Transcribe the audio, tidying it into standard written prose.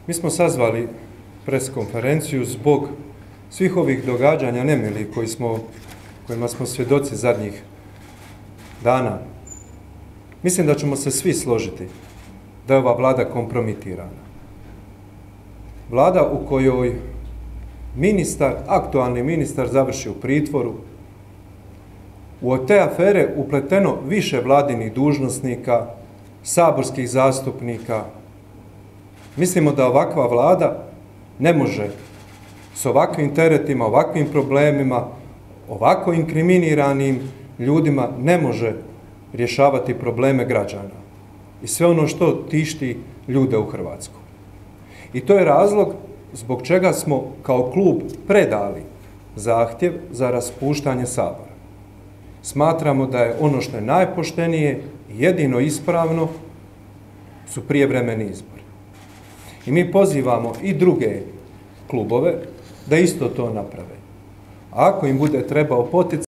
Mi smo sazvali pres konferenciju zbog svih ovih događanja nemilih kojima smo svjedoci zadnjih dana. Mislim da ćemo se svi složiti da je ova vlada kompromitirana. Vlada u kojoj aktualni ministar završi u pritvoru, u te afere upleteno više vladinih dužnosnika, saborskih zastupnika. Mislimo da ovakva vlada ne može s ovakvim teretima, ovakvim problemima, ovako inkriminiranim ljudima ne može rješavati probleme građana i sve ono što tišti ljude u Hrvatskoj. I to je razlog zbog čega smo kao klub predali zahtjev za raspuštanje Sabora. Smatramo da je ono što je najpoštenije i jedino ispravno su prijevremeni izbori. I mi pozivamo i druge klubove da isto to naprave. A ako im bude trebao poticaj,